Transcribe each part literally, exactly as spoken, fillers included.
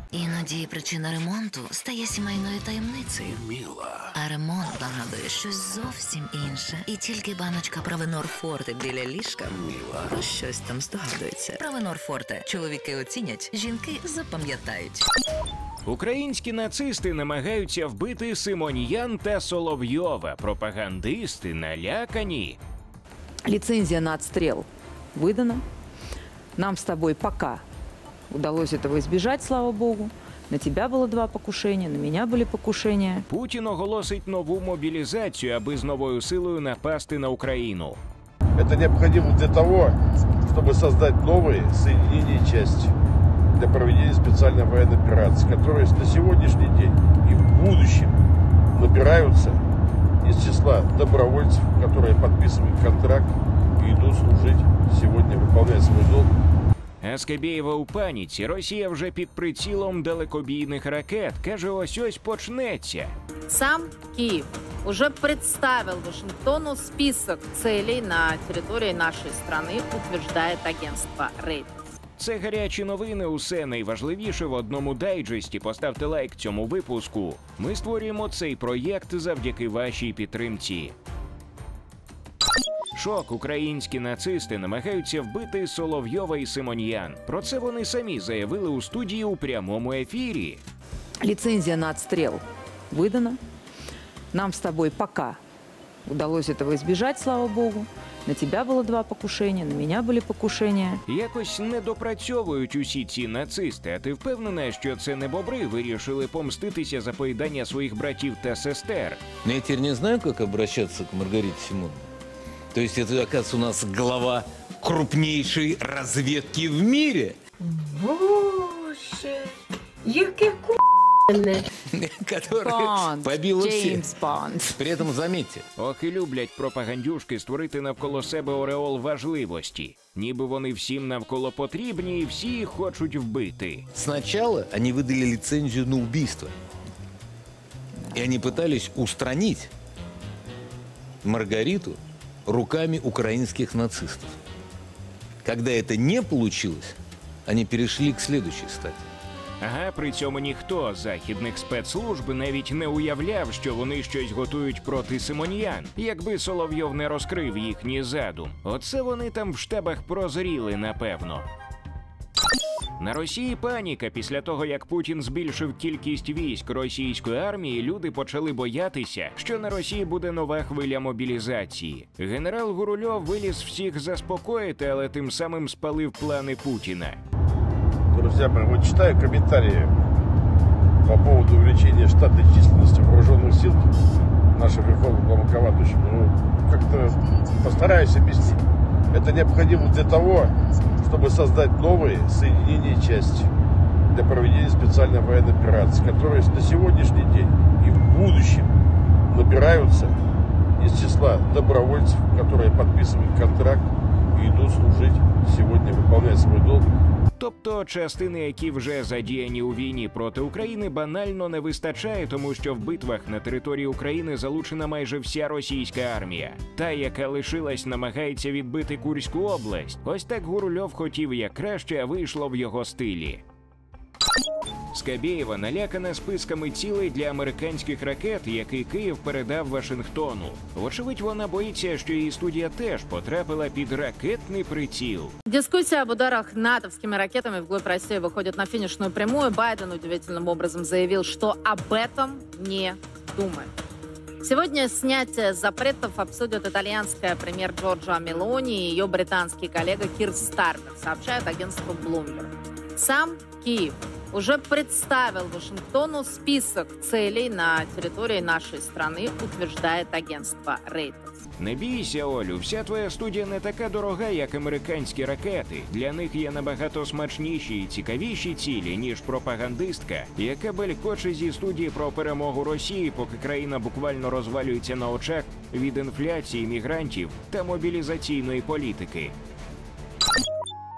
Іноді причина ремонту стає сімейною таємницею. Міла. А ремонт нагадує щось зовсім інше. І тільки баночка Провенор Форте біля ліжка Міла. про щось там здогадується. Провенор Форте. Чоловіки оцінять, жінки запам'ятають. Українські нацисти намагаються вбити Симоньян та Соловйова. Пропагандисти налякані. Лицензия на отстрел выдана. Нам с тобой пока удалось этого избежать, слава богу. На тебя было два покушения, на меня были покушения. Путін оголосить нову мобілізацію, аби з новою силою напасти на Україну. Это необходимо для того, чтобы создать новые соединения и части для проведения специальной военной операции, которые на сегодняшний день и в будущем набираются из числа добровольцев, которые подписывают контракт и идут служить сегодня, выполнять свой долг. А Скабєєва у паніці. Росія вже під прицілом далекобійних ракет. Каже, ось-ось почнеться. Сам Киев уже представил Вашингтону список целей на территории нашей страны, утверждает агентство Reuters. Це гарячі новини, усе найважливіше в одному дайджесті. Поставте лайк цьому випуску. Ми створюємо цей проєкт завдяки вашій підтримці. Шок. Українські нацисти намагаються вбити Соловйова і Симоньян. Про це вони самі заявили у студії у прямому ефірі. Лицензия на отстрел выдана. Нам с тобой пока удалось этого избежать, слава богу. На тебя было два покушения, на меня были покушения. Якось не допрацьовують усі ці нацисти. А ти впевнена, що це не бобри вирішили помститися за поїдання своїх братів та сестер? Но я теперь не знаю, как обращаться к Маргарите Симоновне. То есть это, оказывается, у нас глава крупнейшей разведки в мире. Боже, яке ку**не. Который побил всех. Джеймс Бонд. При этом, заметьте, Ох і люблять пропагандюшки створити навколо себе ореол важливості. Ніби вони всім навколо потрібні і всі їх хочуть вбити. сначала они выдали лицензию на убийство. И они пытались устранить Маргариту руками украинских нацистов. Когда это не получилось, они перешли к следующей стадии. Ага, при цьому ніхто з західних спецслужб навіть не уявляв, що вони щось готують проти Симоньян, якби Соловйов не розкрив їхній задум. Оце вони там в штабах прозріли, напевно. На Росії паніка. Після того, як Путін збільшив кількість військ російської армії, люди почали боятися, що на Росії буде нова хвиля мобілізації. Генерал Гурульов виліз всіх заспокоїти, але тим самим спалив плани Путіна. Друзья мои, вот читаю комментарии по поводу увеличения штатной численности вооруженных сил нашего верховного главнокомандующего. Ну, как-то постараюсь объяснить. Это необходимо для того, чтобы создать новые соединения и части для проведения специальной военной операции, которые на сегодняшний день и в будущем набираются из числа добровольцев, которые подписывают контракт и идут служить сегодня, выполнять свой долг. Тобто частини, які вже задіяні у війні проти України, банально не вистачає, тому що в битвах на території України залучена майже вся російська армія. Та, яка лишилась, намагається відбити Курську область. Ось так Гурульов хотів як краще, а вийшло в його стилі. Скабєєва налякана списками цілей для американських ракет, які Київ передав Вашингтону. Вочевидь, вона боїться, що її студія теж потрапила під ракетний приціл. Дискуссия об ударах натовскими ракетами вглубь России выходит на финишную прямую. Байден удивительным образом заявил, что об этом не думает. Сегодня снятие запретов обсудят итальянская премьер Джорджа Мелони и ее британский коллега Кир Стармер, сообщает агентство Bloomberg. Сам Киев уже представил Вашингтону список целей на территории нашей страны, утверждает агентство Reuters. Не бійся, Олю, вся твоя студія не така дорога, як американські ракети. Для них є набагато смачніші і цікавіші цілі, ніж пропагандистка, яка белькоче зі студії про перемогу Росії, поки країна буквально розвалюється на очах від інфляції, мігрантів та мобілізаційної політики.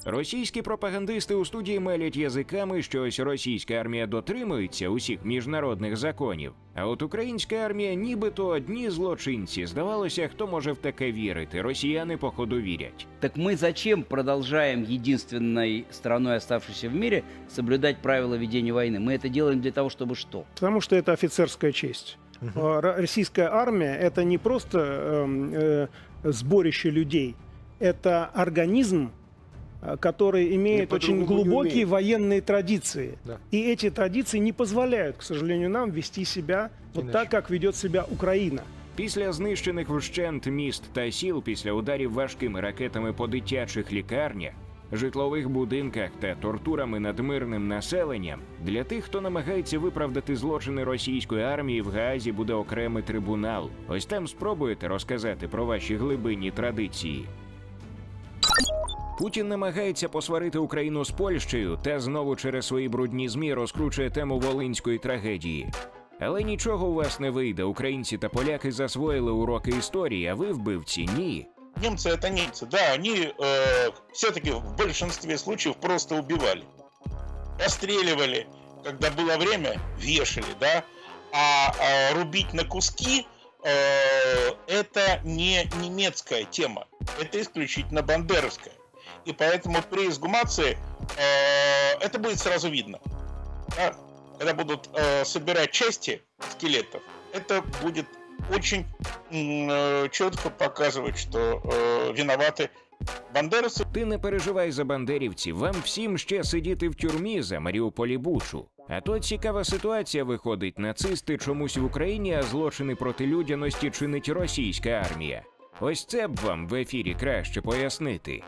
Російські пропагандисти у студії мелять язиками, що ось російська армія дотримується усіх міжнародних законів, а от українська армія нібито одні злочинці. Здавалося, хто може в таке вірити? Росіяни походу вірять. Так мы зачем продолжаем единственной страной, оставшейся в мире, соблюдать правила ведения войны? Мы это делаем для того, чтобы что? Потому что это офицерская честь. Uh-huh. Российская армия – это не просто э, э, сборище людей, это организм, который имеет очень глубокие военные традиции. Да. И эти традиции не позволяют, к сожалению, нам вести себя вот так, как ведет себя Украина. Після знищених вщент міст та сіл, після ударів важкими ракетами по дитячих лікарнях, житлових будинках та тортурами над мирним населенням, для тих, хто намагається виправдати злочини російської армії, в Гаазі буде окремий трибунал. Ось там спробуєте розказати про ваші глибинні традиції. Путін намагається посварити Україну з Польщею та знову через свої брудні ЗМІ розкручує тему волинської трагедії. Але нічого у вас не вийде. Українці та поляки засвоїли уроки історії, а ви, вбивці, ні. Немцы это немцы, да, они э, все-таки в большинстве случаев просто убивали. Расстреливали, когда было время, вешали, да, а, а рубить на куски э, это не немецкая тема, это исключительно бандеровская. И поэтому при эксгумации э, это будет сразу видно. Да? Когда будут э, собирать части скелетов, это будет очень э, четко показывать, что э, виноваты бандеровцы. Ти не переживай за бандерівців, вам всім ще сидіти в тюрмі за Маріуполь і Бучу. А то цікава ситуація виходить. Нацисти чомусь в Україні, а злочини проти людяності чинить російська армія. Ось це б вам в ефірі краще пояснити.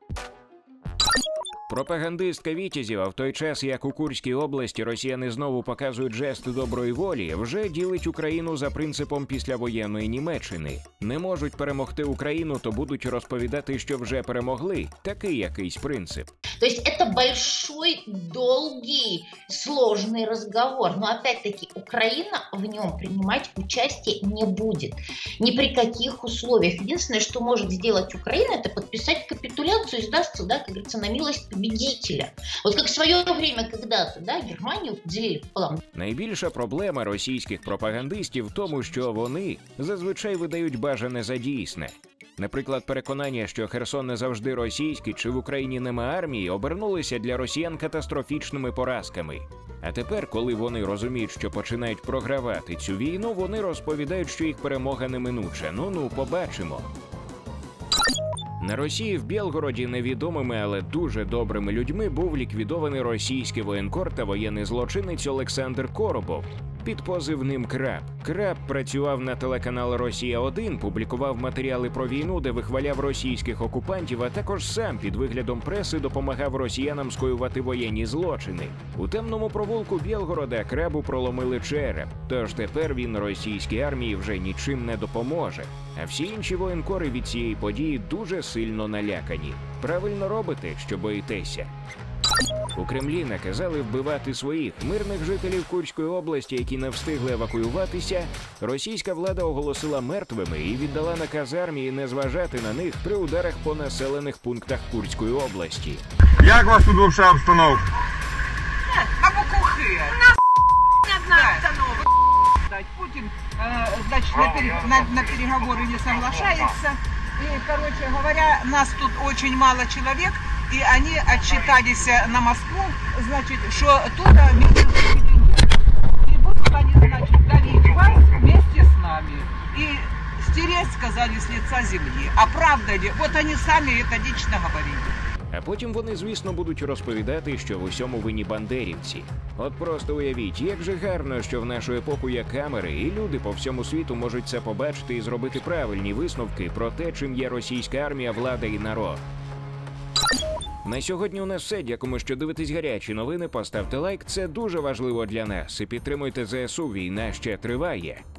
Пропагандистка Вітязєва, в той час, як у Курській області росіяни знову показують жест доброї волі, вже ділить Україну за принципом післявоєнної Німеччини. Не можуть перемогти Україну, то будуть розповідати, що вже перемогли. Такий якийсь принцип. То есть это большой, долгий, сложный разговор. Но опять-таки Украина в нем принимать участие не будет. Ни при каких условиях. Единственное, что может сделать Украина, это подписать капитуляцию и сдастся, да, как говорится, на милость победителя. Вот как в свое время когда-то, да, Германию делили пополам. Найбільша проблема російських пропагандистів в тому, що вони зазвичай видають бажане за дійсне. Наприклад, переконання, що Херсон не завжди російський, чи в Україні нема армії, обернулися для росіян катастрофічними поразками. А тепер, коли вони розуміють, що починають програвати цю війну, вони розповідають, що їх перемога неминуча. Ну-ну, побачимо. На Росії в Білгороді невідомими, але дуже добрими людьми був ліквідований російський воєнкор та воєнний злочинець Олександр Коробов під позивним «Краб». Краб працював на телеканал «Росія один», публікував матеріали про війну, де вихваляв російських окупантів, а також сам під виглядом преси допомагав росіянам скоювати воєнні злочини. У темному провулку Білгорода Крабу проломили череп, тож тепер він російській армії вже нічим не допоможе. А всі інші воєнкори від цієї події дуже сильно налякані. Правильно робите, що боїтеся. У Кремлі наказали вбивати своїх мирних жителів Курської області, які не встигли евакуюватися. Російська влада оголосила мертвими і віддала наказ армії не зважати на них при ударах по населених пунктах Курської області. Як у вас тут взагалі обстановка? Або кухи. Не одна обстановка. Путин, значит, на, пере, на, на переговоры не соглашается. И, короче говоря, нас тут очень мало человек. И они отчитались на Москву, значит, что тут митинг нет. И будут они, значит, давить вас вместе с нами. И стереть, сказали, с лица земли. А правда ли? Вот они сами это лично говорили. А потім вони, звісно, будуть розповідати, що в усьому винні бандерівці. От просто уявіть, як же гарно, що в нашу епоху є камери, і люди по всьому світу можуть це побачити і зробити правильні висновки про те, чим є російська армія, влада і народ. На сьогодні у нас все. Дякуємо, що дивитесь гарячі новини. Поставте лайк, це дуже важливо для нас. І підтримуйте зе ес у, війна ще триває.